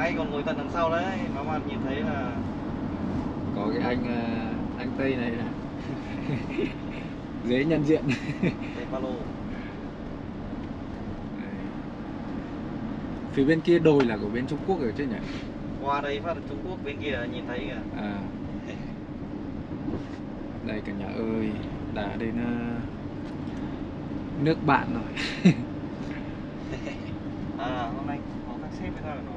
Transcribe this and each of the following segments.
May còn ngồi tận đằng sau đấy, mà nhìn thấy là có cái anh Tây này là dễ nhận diện. Tây Palo. Phía bên kia đồi là của bên Trung Quốc rồi chứ nhỉ? Qua đây phát Trung Quốc, bên kia nhìn thấy kìa. À. Đây cả nhà ơi, đã đến nước bạn rồi. À, hôm nay có các sếp với ta rồi.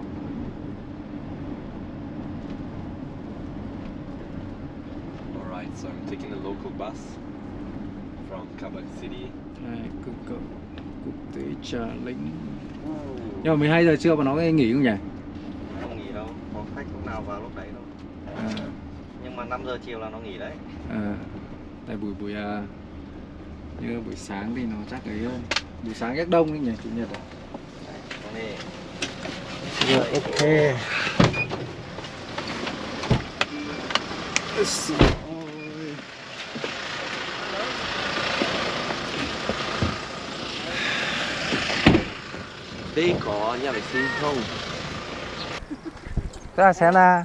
Alright, so I'm taking a local bus from Kabak City. Cửa khẩu quốc tế Trà Lĩnh. Nhưng mà 12 giờ trưa mà nó nghỉ không nhỉ? Không nghỉ đâu, có khách lúc nào vào lúc đấy đâu. À. Nhưng mà 5 giờ chiều là nó nghỉ đấy. À. Tại buổi như buổi sáng thì nó chắc ấy hơn. Buổi sáng chắc đông đấy nhỉ, chủ nhật à? Đấy, rồi, ok. Đây có nhà vệ sinh không? Thế là xem là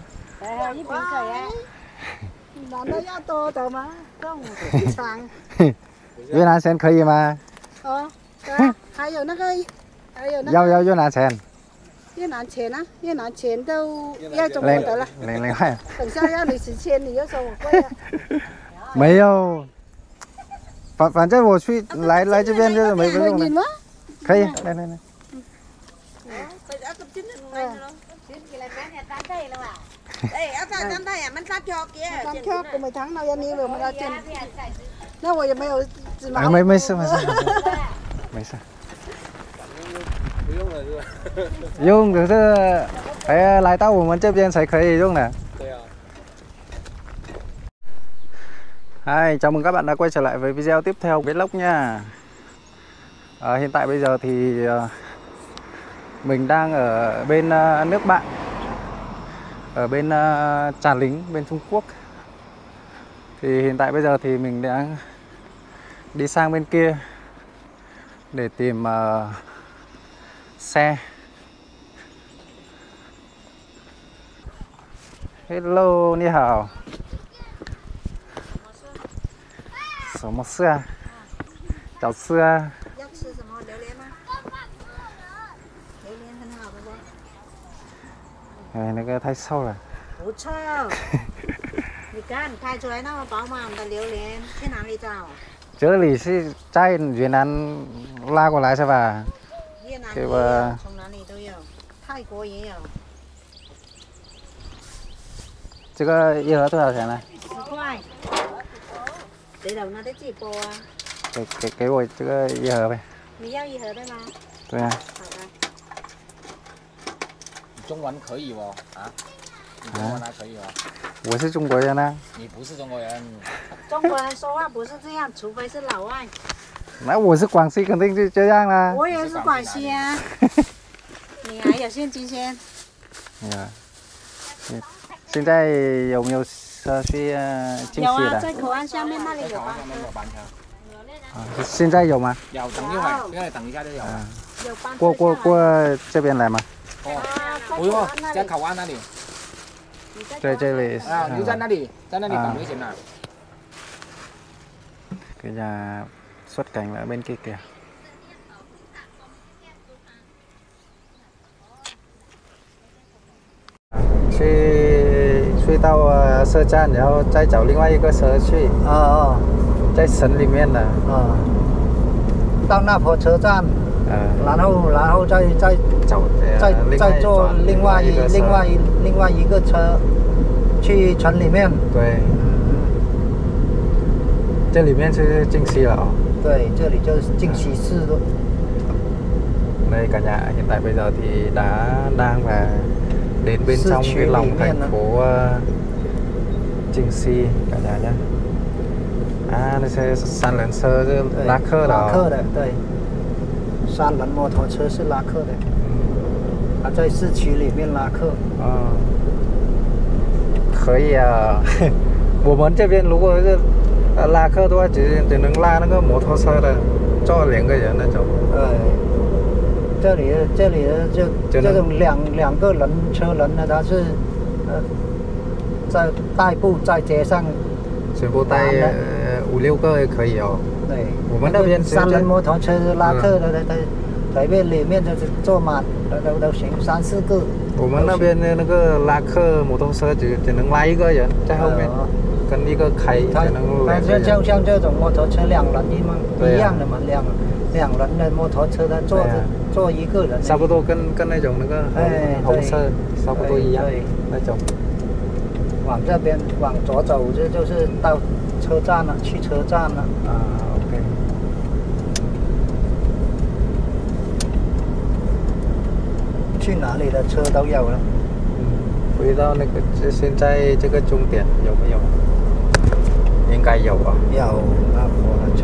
越南线可以吗？ 还有那个，还有那个要越南钱， 越南钱啊，越南钱都要中国的了。 另外等下要你10千，你又说我贵啊？ 没有，反正我去来这边就是没用的， 吗？ 可以，来。 Đây, áo dài tắm thay à? Mình sắp cho kia. Sắp cho của mấy tháng nào ra nhiều rồi mà ra tiền. Nó rồi mấy hồi máu. Mấy sự用可是来到我们这边才可以用的。Hi, chào mừng các bạn đã quay trở lại với video tiếp theo của vlog nha. Hiện tại bây giờ thì mình đang ở bên nước bạn, ở bên Trà Lính, bên Trung Quốc. Thì hiện tại bây giờ thì mình đang đi sang bên kia để tìm xe. Hello, ni hao. 什么事啊？找吃啊？ 要吃什么榴莲吗？榴莲很好的不？ 哎，那个太瘦了。 不臭。你看开出来那么饱满的榴莲，去哪里找？ 这里是在云南拉过来是吧？ 越南也有，从哪里都有，泰国也有。 这个一盒多少钱呢 10块。这头那得几包啊？ 给我这个一盒呗。 你要一盒对吗？ 对啊。 好的。 中文可以哦，啊？你中文还可以哦。 我是中国人啊。 你不是中国人。 中国人说话不是这样，除非是老外。 那我是广西，肯定是这样啦。 我也是广西啊。你还有现金先。 现在有没有车去进西的？ 在口岸下面那里有班车。现在有吗？ 有，等一会儿，现在等一下就有。 有班车。 过这边来吗？ 哦，不用，在口岸那里。 在这里。 啊，你就在那里等就行了。 Cái nhà xuất cảnh ở bên kia kìa.去到车站，然后再找另外一个车去。在省里面的。 到那坡车站。然后再坐另外一个车去城里面。 对。这里面是进西了。 对，这里就是进西市了。 Đây cả nhà, hiện tại bây giờ thì đang đến bên trong cái lòng thành phố Jinxi cả nhà nhé. Đây是三轮车，是拉客的。 拉客的，对。3轮摩托车是拉客的。在市区里面拉客。 可以啊。我们这边如果是拉客的话，只能拉那个摩托车的，坐2个人那种。 这里就这种两个人车人呢，他是在代步在街上， 全部带5、6个也可以哦。 对， 我们那边 3轮摩托车拉客的，在里面就是坐满都行，3、4个。 我们那边的那个拉客摩托车只能拉1个人在后面，跟一个开只能2个人。 像这种摩托车2人一样的嘛，两人的摩托车，他坐1个人。 差不多跟那种那个红色差不多一样那种。 往这边往左走，这就是到车站了，去车站了。 啊 ，OK。 去哪里的车都有了。 回到那个现在这个终点有没有？应该有啊。 有那火车。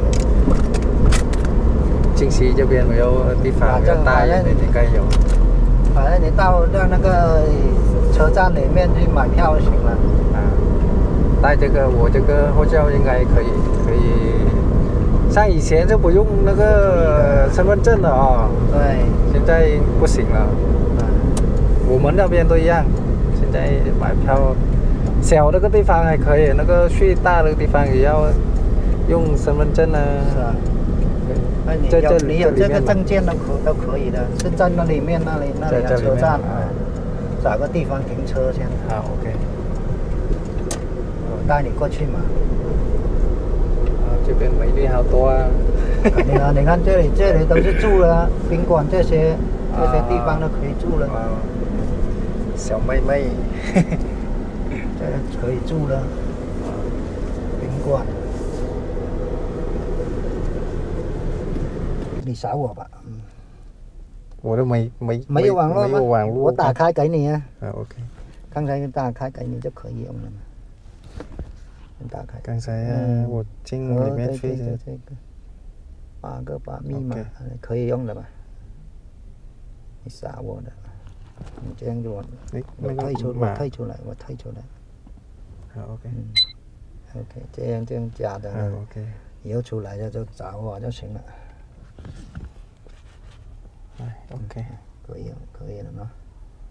京西这边没有地方要带，应该有。 反正你到那个车站里面去买票就行了。 啊，带这个我这个护照应该可以。像以前就不用那个身份证了啊。 对。 现在不行了。我们那边都一样。现在买票，小那个地方还可以，那个去大的地方也要用身份证啊。 是啊。你有这个证件都可以的，是在那里面那里有车站，找个地方停车先。 好 ，OK。 我带你过去嘛。 这边美丽好多啊！ 你看这里都是住了宾馆，这些地方都可以住了。 小妹妹， 这可以住了，宾馆。你扫我吧， 我都没有网络吗？ 没有网络， 我打开给你啊。 OK。 刚才打开给你就可以用了嘛。你打开。 刚才我进里面去这个8个密码可以用的吧？你扫我的，你这样就我退出来。 好 OK。 OK， 这样假的。 OK。 以后出来就找我就行了。 OK， 可以了呢。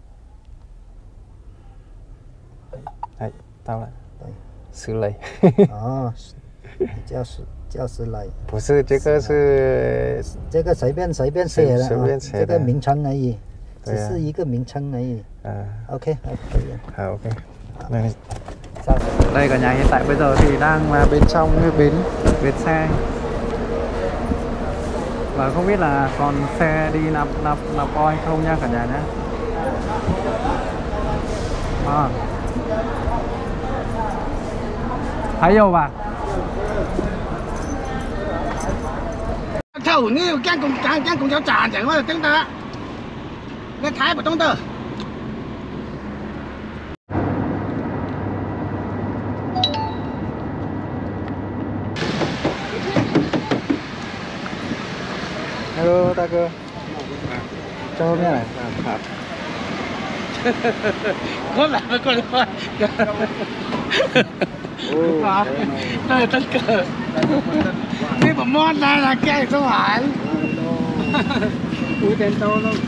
哎，到了。对，10雷。 哦，叫10雷。 不是，这个是这个随便写的， 随便写的， 这个名称而已，只是一个名称而已。OK， 可以。 好 OK。Đây cả nhà, hiện tại bây giờ thì đang là bên trong cái bến xe. Và không biết là còn xe đi nạp oil không nha cả nhà nhé. Thấy dầu bà? Thầu như cái cùng cháu tràn chẳng có tiếng ta. Cái thái của tông tờ. Hello ta cơ. Cho hôm nay này. Có làm với con thôi. Đây tất cờ. Cái mà mon ra là cái số hải. Ui tên tô luôn.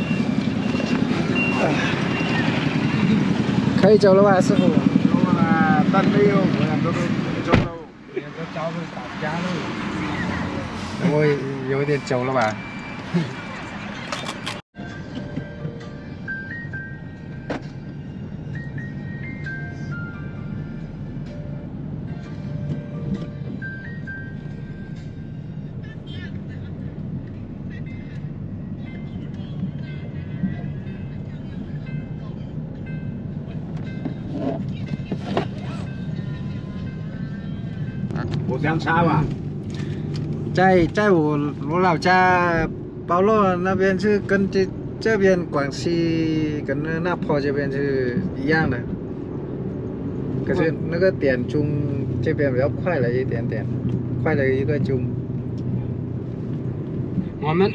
Khay chào lâu bà sư phụ. Tân yêu làm cho tôi đâu. Cho cháu tôi tạp giá luôn. Ôi,有点久了吧？ 我相差吧。 在我老家包洛那边是跟这边广西跟那坡这边是一样的，可是那个点钟这边比较快了一点点，快了1个钟。 我们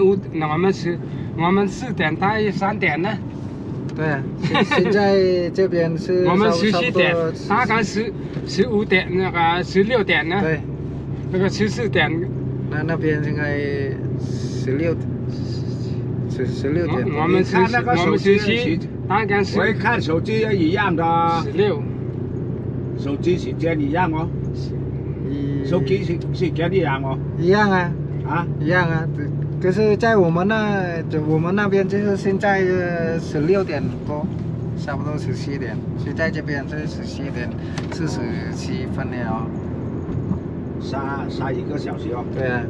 4点，他3点呢。 对啊，现在这边是我们17点，他刚15点，那个16点呢。 对， 那个14点。 那边应该16 16点多。 我们看那个手机，大概是。 我一看手机也一样的。 16。 手机时间一样哦。手机时间一样哦。 一样啊。 啊？ 一样啊。可是在我们那边就是现在16点多，差不多17点。现在这边是17点47分了。 差1个小时哦。 对啊。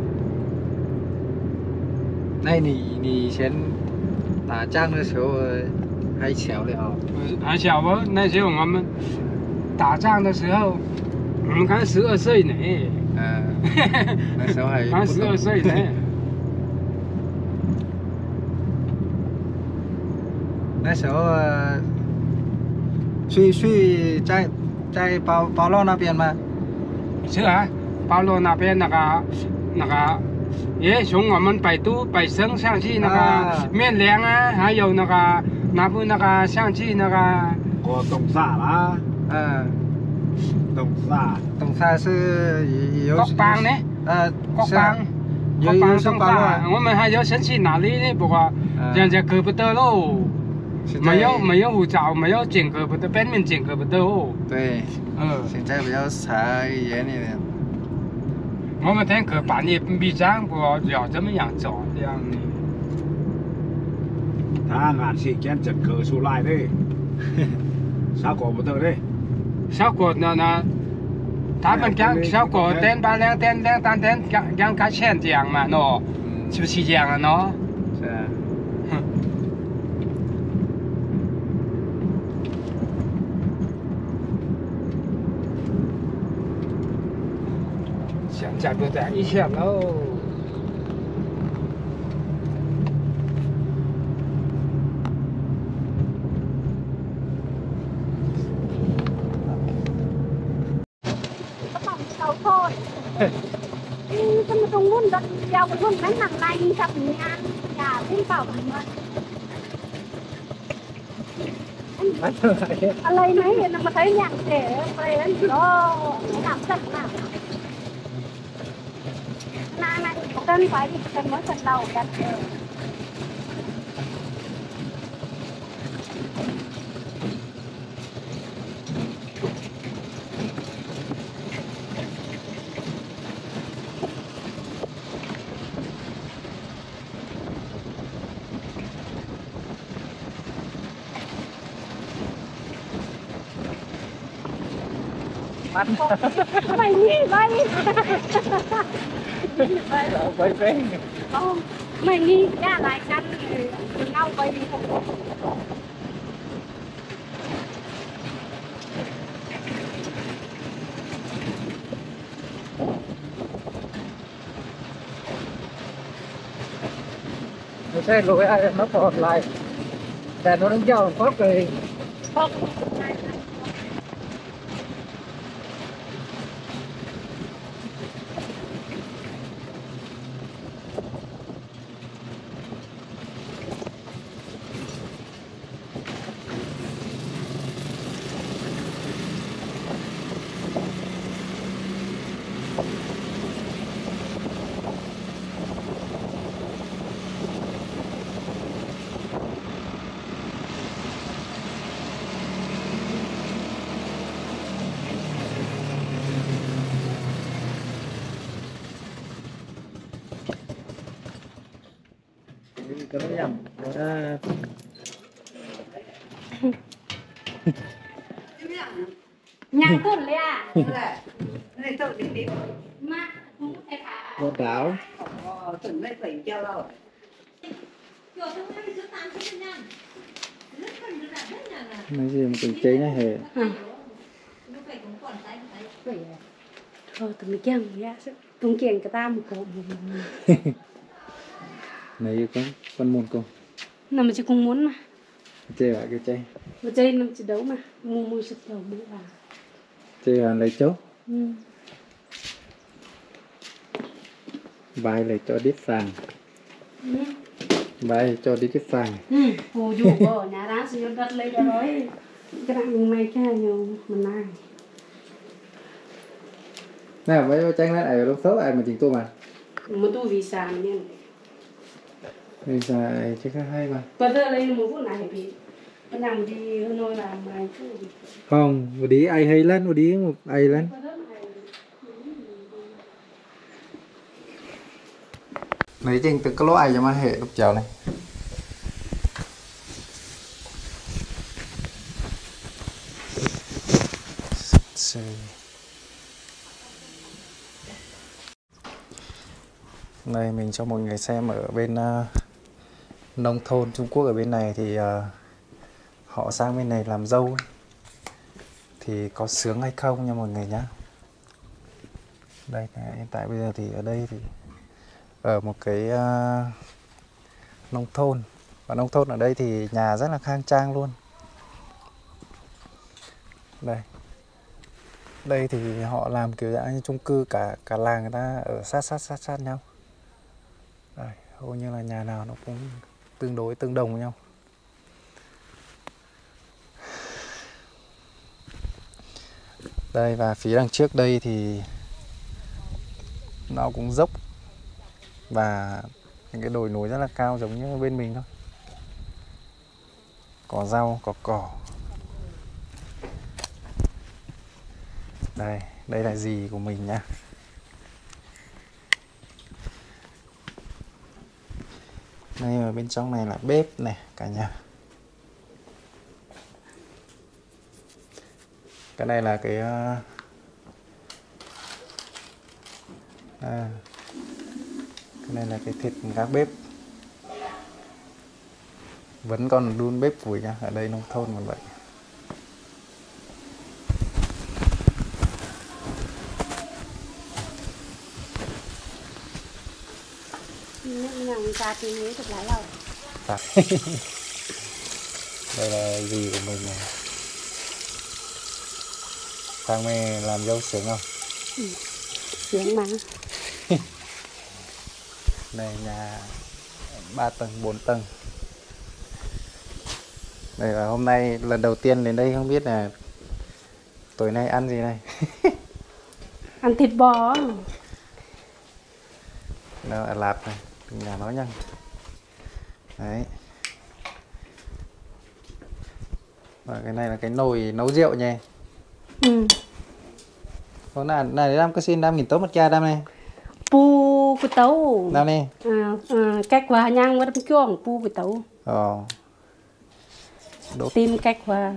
那你以前打仗的时候还小了？ 还小不？那时候我们打仗的时候，我们刚12岁呢。 那时候还刚12岁呢。 那时候去在包洛那边吗？ 是啊，包洛那边那个。也从我们北升上去那个面粮啊，还有那个上去那个。 东沙啦。 东沙是有。 国邦呢？国邦。 有东沙，我们还要先去哪里呢？不过人家可不得喽。没有护照，没有检可不得，边面检可不得哦。 对。现在比较查严一点。 我们天可半夜闭上，不要这么样做这样的。 他按时间整个出来的，效果不得的。 效果那，他们讲效果点把2点3点讲开钱这样嘛喏，是不是这样啊喏？ 是啊。 现在不在一线喽。 Cái mà trong luôn đó, giao cái luôn mấy năm nay sắp nhà thêm bảo mà. Lấy mấy nó mà thấy nhạc trẻ về anh đó làm thật nào. Này cần phải cần mới cần đầu đặt. Mày đi bay. Bay phê. Mày đi ra lại canh nhau bay đi. Xe lùi ai nó còn lại. Để nó đứng dầu phát rồi. Cái nó nhầm. Nhang tuần lẹ. Này tự đi. Mà không có thể cả. Một đảo. Tuần này phải cho đâu. Nói gì mà cần chế nhá hề. Thôi tụi mình chăng vậy. Tung kiền cả ta một cổ. Này con muốn không? Nào mà chị cũng muốn mà. Chơi lại cái chơi. Mà chơi nó chỉ đấu mà. Mua sụp đầu mua vào. Chơi là lấy chốt. Bài lấy cho đít sàng. Bài cho đít cái sàng. Cô dù ở nhà đá sử dụng đất lấy cho rồi. Cái đằng này cái nhiều mình này. Nè, mấy tranh này ở lúc xấu ai mà chỉnh tu mà. Mà tu vì sàn nha. Bây giờ chắc hay mà. Bây giờ lấy một phút này bị nằm đi nơi làm này Không, một tí ai hay lên, một tí một ai lên. Lấy chừng từ cái lỗ ai cho mà hệ lúc chào này. Đây mình cho mọi người xem ở bên nông thôn Trung Quốc ở bên này thì họ sang bên này làm dâu ấy. Thì có sướng hay không nha mọi người nhá. Đây hiện tại bây giờ thì ở đây thì ở một cái nông thôn, và nông thôn ở đây thì nhà rất là khang trang luôn. Đây thì họ làm kiểu dạng như chung cư, cả làng người ta ở sát nhau. Đây, hầu như là nhà nào nó cũng tương đồng với nhau. Đây, và phía đằng trước đây thì nó cũng dốc và những cái đồi núi rất là cao giống như bên mình thôi. Có rau, có cỏ. Đây là dì của mình nha. Đây ở bên trong này là bếp này cả nhà. Cái này là cái cái này là cái thịt các bếp. Vẫn còn đun bếp củi nha, ở đây nông thôn còn vậy. Đây là gì của mình này. Sang mê làm dâu sướng không? Sướng mà. Đây nhà 3 tầng 4 tầng. Đây là hôm nay lần đầu tiên đến đây, không biết là tối nay ăn gì này. Ăn thịt bò. Nó là lạp này, nhà nó nhá. Đấy. Và cái này là cái nồi nấu rượu nha. Có này đam cái xin đam nghìn tố một cha đam này. Pu của tấu. Đam này. Cách qua nhang với chuông pu của tấu. Tìm cách qua.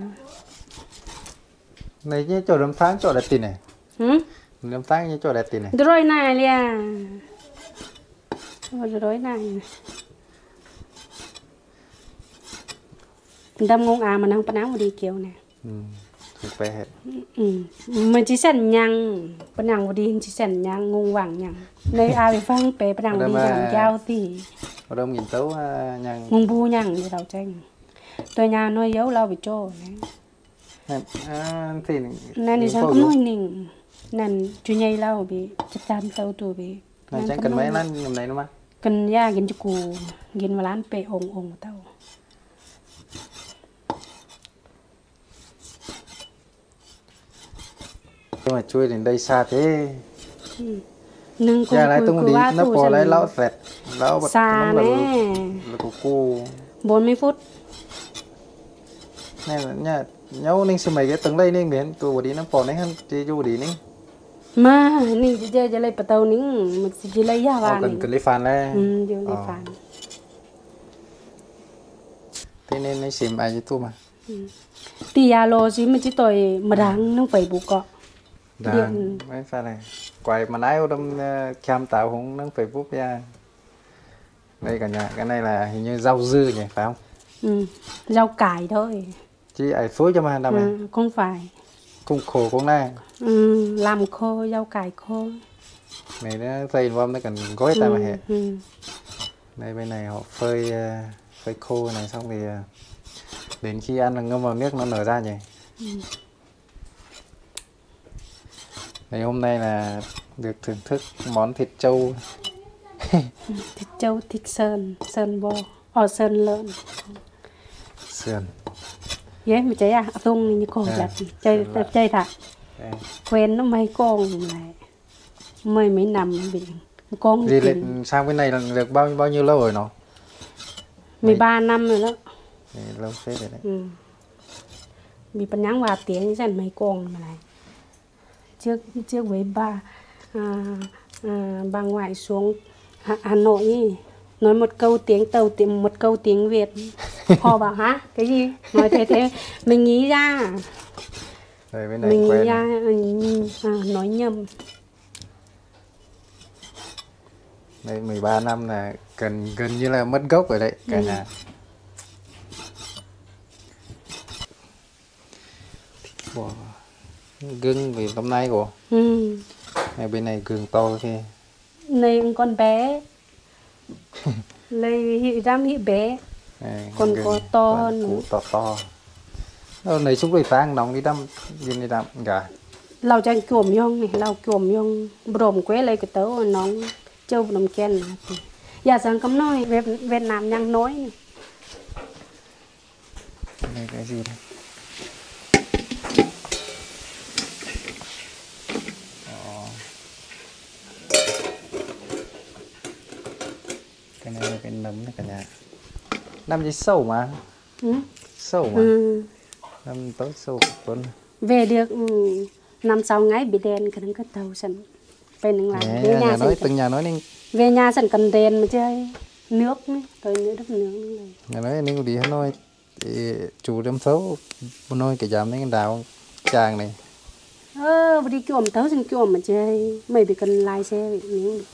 Này như chỗ đấm tháng chỗ đẹp tiền này. Đấm tháng như chỗ đẹp tiền này. Rồi này liền. Rồi này. Đâm ngông mà năng pan áo đi kiểu này. Thực về hết. Mình chỉ xem nhang, pan áo đi chỉ xem nhang ngông vàng nhang. Đây ai phăng pe pan áo đi làm giao thì. Ở đâu nhìn tấu nhang. Ngông bu nhang đi đầu tranh. Tôi nhà nói dấu lao bị trô này. Thì nên đi sang cũng nói nình. Nên chú nhây lao bị chặt chạm tàu tù bị. Này chẳng cần mấy lần nhầm này đúng không? Cần ya gin cho cụ gin vào lán pe ong tàu. Nhưng mà chui đến đây xa thế. Nâng cùng lại tung đi nó bỏ lại lão phẹt. Lão bật xa nè. Là của cô 40 phút. Này là nha, nhau ninh xem mấy cái tầng đây ninh biến tụ đi nó bỏ ninh hơn chỉ dù đi ninh. Mà ninh chỉ chơi lấy bắt đầu ninh mình chỉ lấy giá vàng. Cần lấy phàn lên. Dùng lấy phàn. Thế nên nó xem ai chứ mà. Thì alo chứ mà chỉ tôi mà đáng nó phải bù cọ. Đang mấy pha này. Quay mà nãy đâm cam tạo cũng nó phải bút ra. Đây cả nhà, cái này là hình như rau dưa nhỉ, phải không? Rau cải thôi. Chứ ai phối cho mà làm này? Không phải. Cung khổ cũng này. Làm khô, rau cải khô. Này nó dày vào nó cần gói tay mà hệ. Đây bên này họ phơi khô này xong thì đến khi ăn là ngâm vào nước nó nở ra nhỉ. Đây hôm nay là được thưởng thức món thịt trâu. Thịt trâu, thịt sơn bò, sơn lợn. Sườn. Vậy mà chạy tung như con chặt, chơi thật. Quen nó mấy con này, mấy nằm bị con. Đi lên sang bên này là được bao nhiêu lâu rồi nó? 13 năm rồi đó. Lâu phết rồi đấy. Ừ. Bị bắn nhang vào tiếng dần mấy con mà này. Trước với bà ngoại xuống Hà Nội ý, nói một câu tiếng Tàu, một câu tiếng Việt. Họ bảo hả? Cái gì? Nói thế mình nghĩ ra. Rồi bên này Mình quen nghĩ ra nói nhầm. Đây 13 năm là gần như là mất gốc rồi đấy cả nhà. Wow. Gừng vì hôm nay của này bên này gừng to kìa. Này con bé. Lấy hiệu răm hiệu bé. Còn có to hơn. To. Này xúc rồi tang nóng đi đâm gì đâm cả. Lau chanh cuộm nhông này, lau cuộm nhông bồm quế lấy cái tớ nóng châu đồng ken này. Giờ sáng cấm nói Việt Nam nhang nói này. Đây cái gì đây? Cái này là cái nấm này cả nhà. Năm gì sâu mà. Sâu mà. Năm tối sâu tuần. Về được 5-6 ngày bị đèn cái cái tàu sẵn. Về nâng lại. Về nhà nói từng nhà nói nên. Về nhà sẵn cần đèn mà chơi. Nước này, tôi nước nước này. Nhà nói nên đi Hà Nội thì chủ đâm xấu Hà Nội cái giảm đến đào chàng này. Đi kiệm tớ xin kiệm mà chơi. Mày bị cần lái xe bị miếng.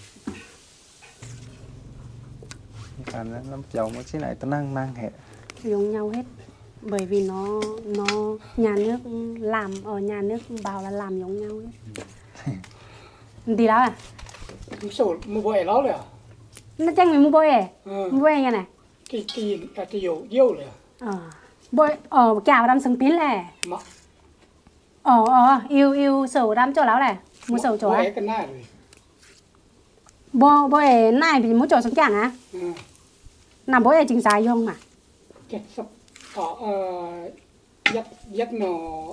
Nó dầu một xí này tao năng hệ giống nhau hết, bởi vì nó nhà nước làm ở nhà nước bảo là làm giống nhau hết. Đi đó à? Mua bò đó rồi à? Nó chăng mình mua bò mua bò nghe này. Cái dầu rồi à? Bò cả vào đám sừng pín này. Yêu sầu đám chỗ láo này, mua sầu chỗ ấy. Bò này vì mua chỗ sống chẳng á? Nằm bố chính sai không mà? Cái sắp dắt nó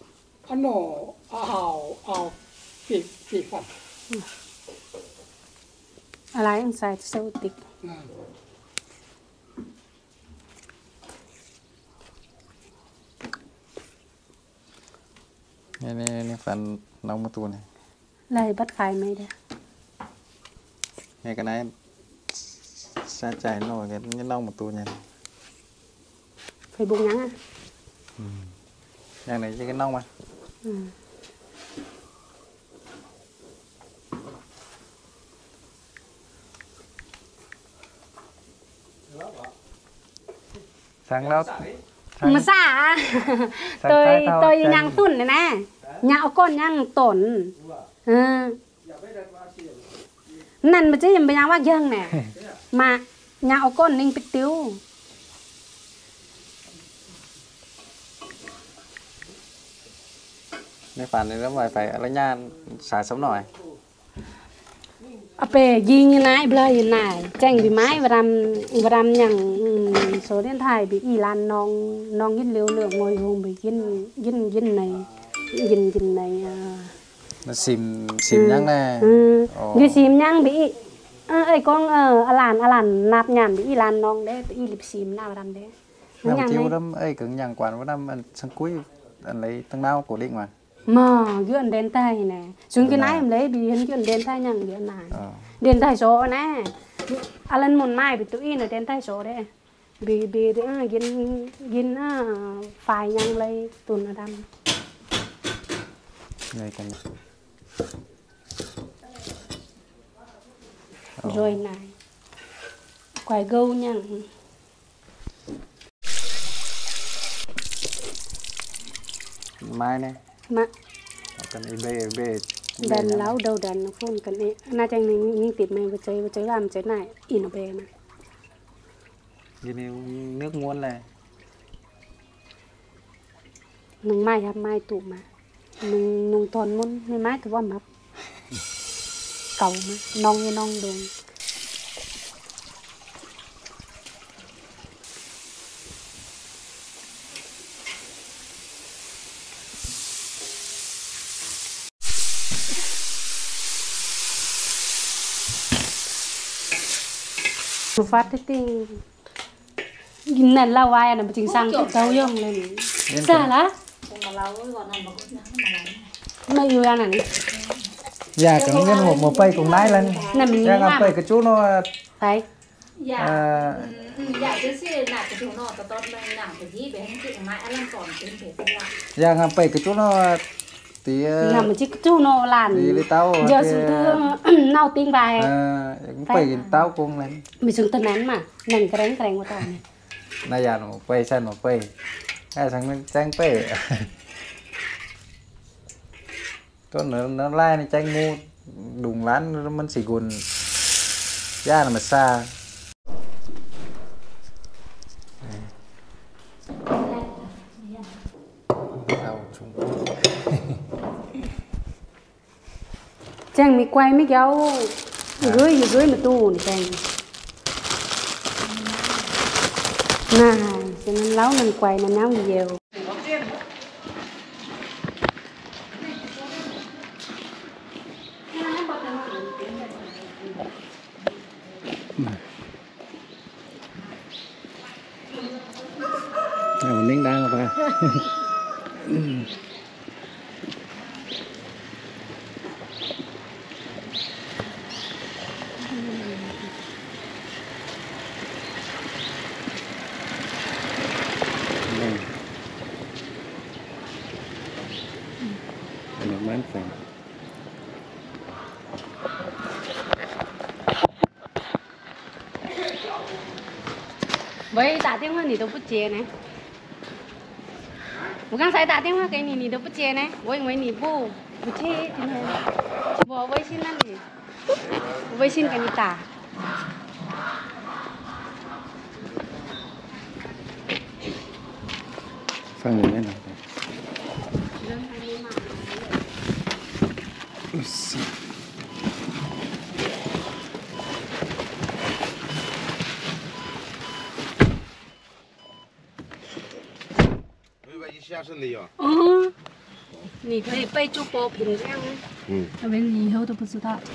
phỉ phật. Lại anh sai sâu tịch. Này phần nóng một tuần này. Lại bắt khai mấy đây. Này cái này xa chảy nổi cái nóng một tuần này. Phải bụng nhắn à? Nhà này cái nóng mà. Sáng đó mà xa tôi nhang tuần này nè, nhạo con nhang tổn năn mà chứ em bây giờ bác dân nè mà nhạo con ninh bích tiêu nếu phản thì nó phải lấy nhà xả sống nổi. Bề gì như này bây giờ này tranh bị máy và làm nhằng số điện thoại bị y lan non ít liều lượng ngồi hôm bị dinh này nó xìm nhang nè như xìm nhang bị ấy con làn nạp nhàn bị y lan non đấy y lịp xìm nào làm đấy làm chiêu đâm ấy cứng nhằng quản với năm sang cuối anh lấy tăng nào cổ định mà gươn đến tay nè xuống cái này em lấy bị gươn đến tay nhằng gươn này đến tay số nè lần một mai bị tụi nó đến tay số đấy bị gin phải nhang lấy tuần ở đâm này cả nhà rồi này quài gâu nhang mai này mà cần bê đàn lão đâu đàn nó phun cần ấy na tranh này những tiệp này với chơi làm chơi này in ở bề mà như nước muôn này nung mai hấp mai tụ mà nung toàn muôn nên mai thì bom hấp cầu mà non đường phát cái nè lao vai là chính sang tự tao dùng lên xa lá mày yêu ăn này dạ cũng nhân một cây cùng nái lên nè mình ra gặp cây cái chú nó phải dạ cái gì là cái chú nó tao mày làm cái gì về hành chị mãi làm còn cái gì ra gặp cây cái chú nó tí nằm mình chỉ chú nó làm giờ sự tư nâu tiếng bài cũng cây tao cũng lên mình xuống tân án mà nằm cái đánh của tao này này giờ một cây xanh một cây hay sang bên trang cây tôi nó lai này tranh ngu đùng lánมัน xì gùn da là mà xa chàng mi quay mi kéo gửi mà tu này chàng nè cho nên láo nên quay nên náo nhiều mình nín đang rồi bán phần 喂，打电话你都不接呢。我刚才打电话给你，你都不接呢。我以为你不接，今天我微信那里，我微信给你打。 放里面了。 下次你有。 嗯，你可以备注波平这样。嗯，要不然你以后都不知道。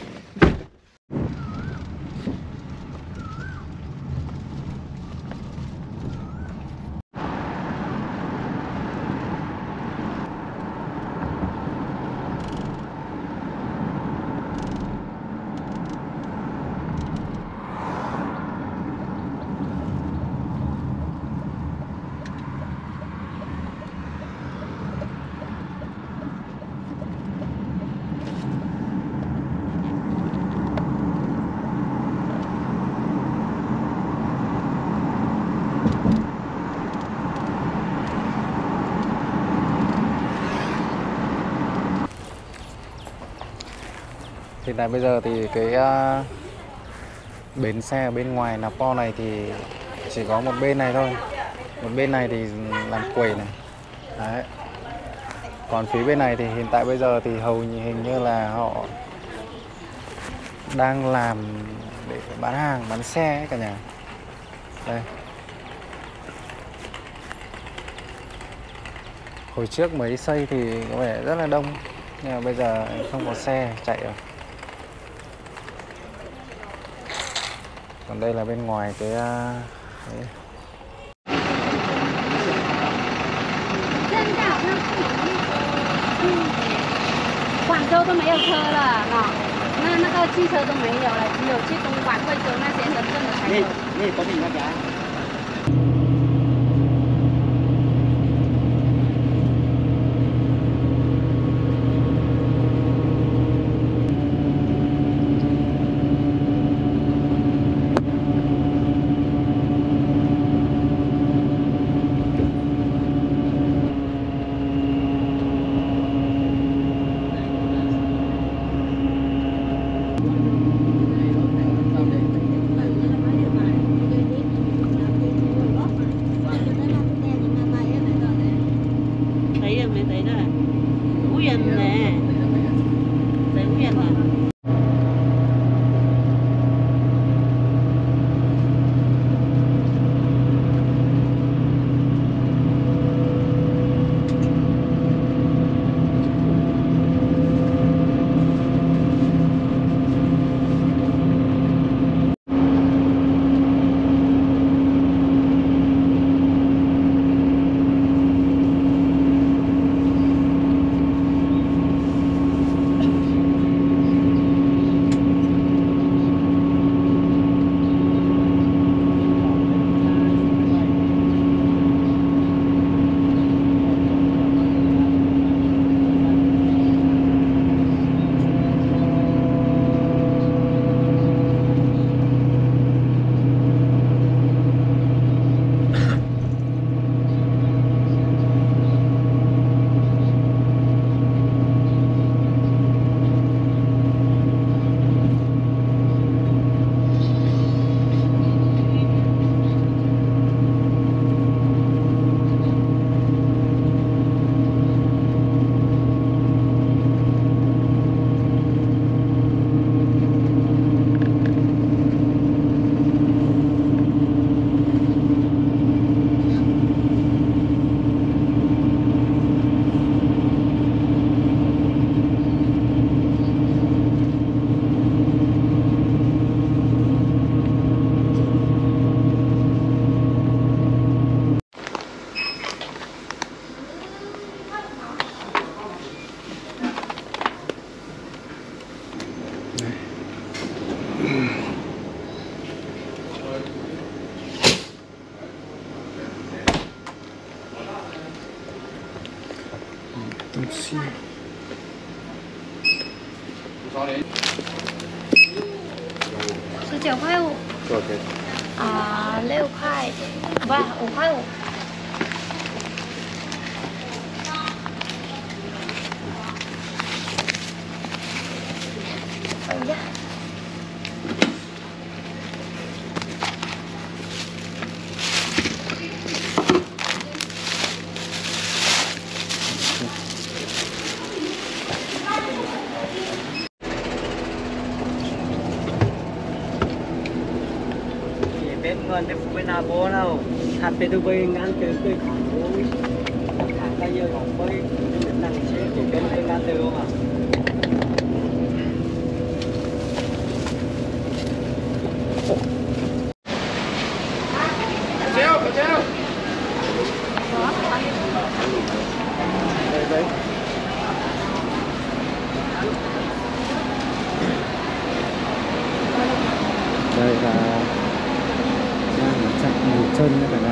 Hiện tại bây giờ thì cái bến xe ở bên ngoài Nạp Po này thì chỉ có một bên này thôi. Một bên này thì làm quầy này. Đấy. Còn phía bên này thì hiện tại bây giờ thì hầu như hình như là họ đang làm để bán hàng, bán xe ấy cả nhà. Đây. Hồi trước mới xây thì có vẻ rất là đông, nhưng mà bây giờ không có xe chạy rồi. Còn đây là bên ngoài cái đấy. Quảng Châu都没有车了，那个汽车都没有了，只有去东莞、贵州那些深圳的才有。 你保证那家。 Sushi. Sư 9.5 OK. 6块，不5块5。哎呀。 Bên phụ bên nào bố đâu thật bên tôi bên ngăn từ tôi khỏi bố thằng bây giờ không bơi đến năng chế của bên tôi ngăn từ mà Đây là chặn một chân các bạn ạ.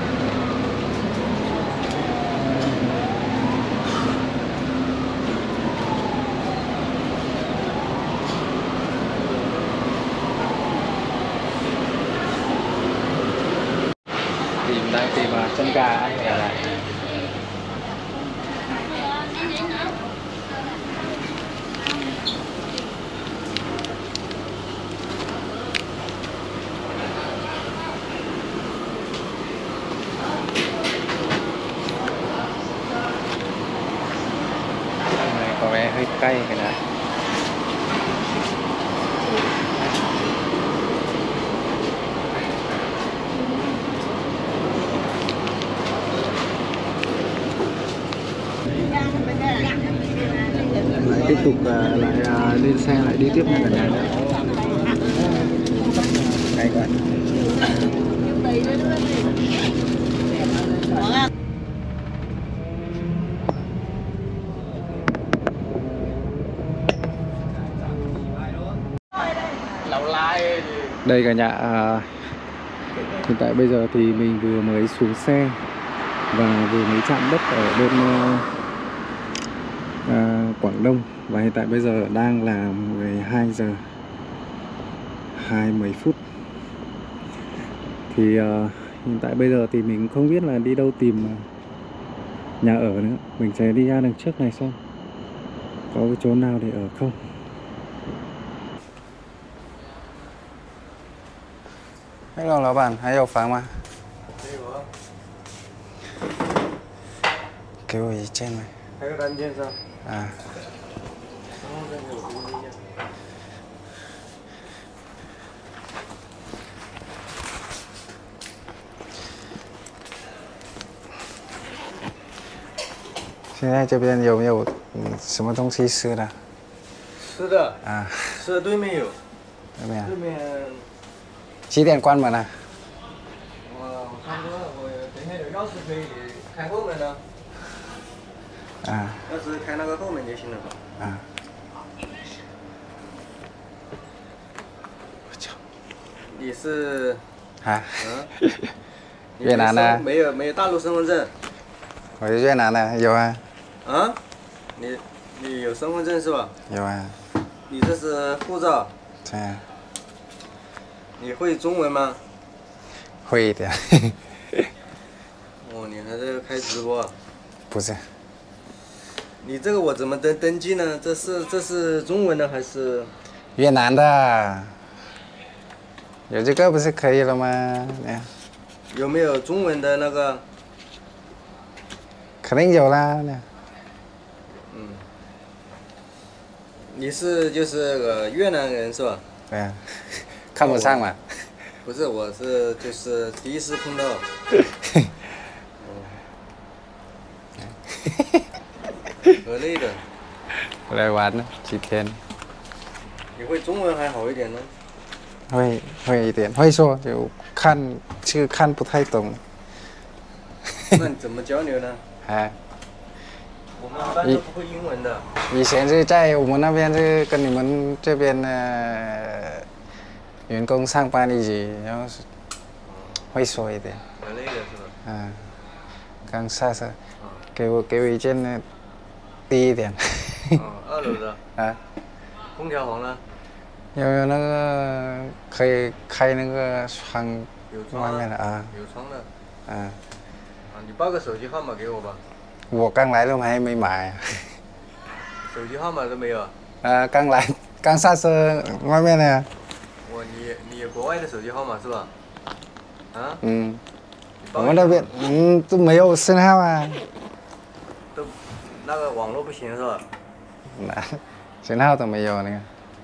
Đang tìm chân gà ăn ở lại. Có vẻ hơi cay cái này. Tiếp tục lại lên xe lại đi tiếp này cả nhà nữa. Cay quá. Đây cả nhà, hiện tại bây giờ thì mình vừa mới xuống xe và vừa mới chạm đất ở bên Quảng Đông, và hiện tại bây giờ đang là 12 giờ 20 phút. Thì hiện tại bây giờ thì mình không biết là đi đâu tìm nhà ở nữa. Mình sẽ đi ra đằng trước này xem có cái chỗ nào để ở không. Hello 老板，还有房吗？给我一间呗。 还有单间是吧？ 啊。现在这边有没有什么东西吃的？ 吃的啊， 吃的对面有， 对面。 对面几点关门啊？ 我差不多，我等一下有钥匙可以开后门的。 啊。 钥匙开那个后门就行了。 啊。 你是？ 啊。 嗯。 越南的。 没有大陆身份证。 我是越南的，有啊。 啊？你有身份证是吧？ 有啊。 你这是护照。 对啊。 你会中文吗？ 会一点。 哦，你还在开直播啊？ 不是。 你这个我怎么登记呢？这是中文的还是？ 越南的。有这个不是可以了吗？ 有没有中文的那个？ 肯定有啦。 嗯。你是就是越南人是吧？ 对啊。看不上嘛？ 不是，我是就是第一次碰到。很累的。 来玩呢，几天。 你会中文还好一点呢？ 会一点，会说就看不太懂。 那你怎么交流呢？ 啊。 我们一般都不会英文的。 以前是在我们那边是跟你们这边员工上班一起，然后会说一点。 很累的是吧？ 啊，刚下车，给我一件低一点。 2楼的。 啊。 空调红了。 有那个可以开那个窗，外面的啊。 有窗的。 啊。 你报个手机号码给我吧。 我刚来都还没买。 手机号码都没有。 刚来，刚下车外面的。 你有国外的手机号码是吧？啊？ 嗯。我们那边都没有信号啊。 都那个网络不行是吧？ 信号都没有那个。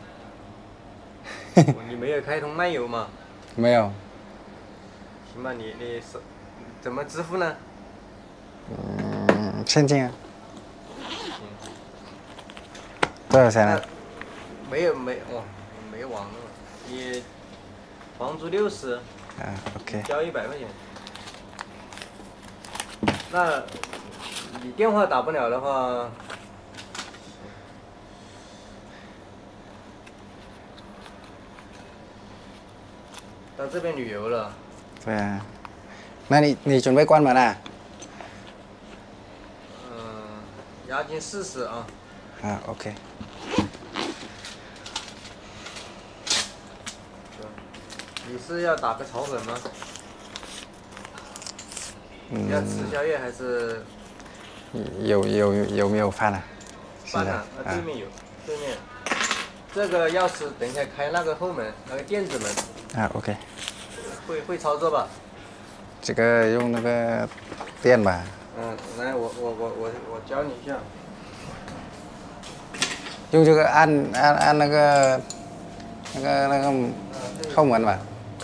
你没有开通漫游吗？ 没有。 行吧，你怎么支付呢？ 现金啊。多少钱呢？ 没有网络，你房租60。 OK。 交100块钱。那你电话打不了的话，到这边旅游了。 对啊。那你准备关门啊？ 押金40啊。 OK。 你是要打个炒粉吗？要吃宵夜还是？ 有没有饭啊？ 饭啊，对面有，对面。这个钥匙等一下开那个后门，那个电子门。 OK。 会操作吧？ 这个用那个电吧。 来，我教你一下。 用这个按那个后门吧。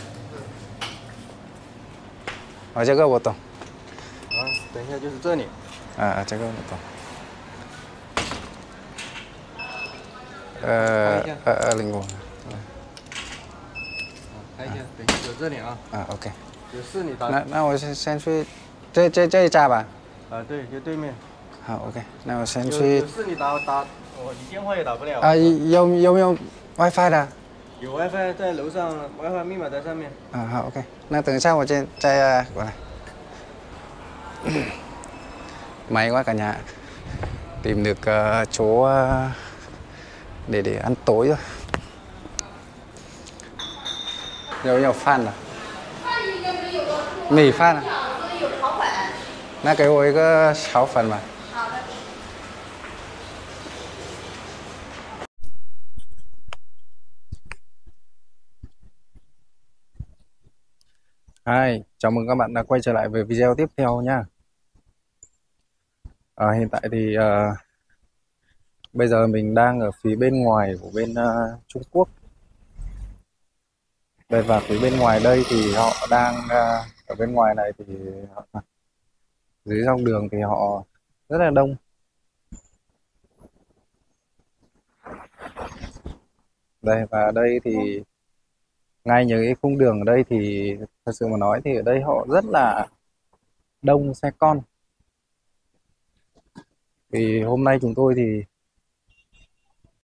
这个我懂。 等一下就是这里。 这个我懂。205。 开一下，等一下有这里啊。 OK。 有事你打。 那我先去这一家吧。 对，就对面。 好 OK， 那我先去。 有事你打，你电话也打不了。 有没有 WiFi 的？ 有 WiFi 在楼上 ，WiFi 密码在上面。 好 OK， 那等一下我再过来。May quá cả nhà, tìm được chỗ để ăn tối rồi. Nhiều fan à? Mì fan à? Nó cái ôi có 6 phần mà. Hi, chào mừng các bạn đã quay trở lại với video tiếp theo nha. Hiện tại thì bây giờ mình đang ở phía bên ngoài của bên Trung Quốc. Đây, và phía bên ngoài đây thì họ đang ở bên ngoài này thì dưới dòng đường thì họ rất là đông. Đây, và đây thì ngay những cái khung đường ở đây thì thật sự mà nói thì ở đây họ rất là đông xe con. Vì hôm nay chúng tôi thì